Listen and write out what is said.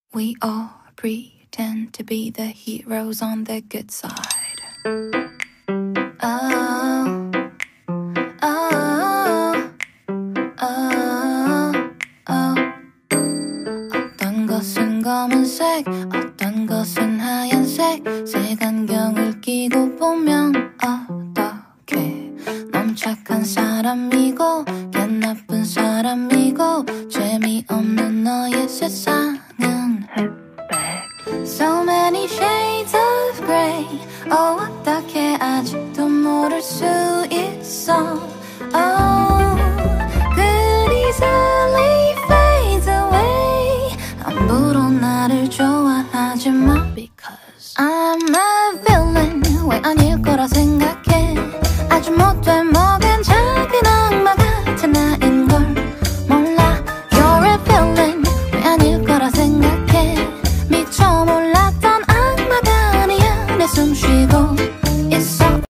We all pretend to be the heroes on the good side. Oh, oh, oh, oh. 어떤 것은 검은색, 어떤 것은 하얀색. 색안경을 끼고 보면 어떡해. 넌 착한 사람이고 걘 나쁜 사람이고 재미없는 너의 세상은 So many shades of grey. Oh, 어떻게 아직도 모를 수 있어. Oh, good easily fades away. 함부로 나를 좋아하지 마. Because I'm not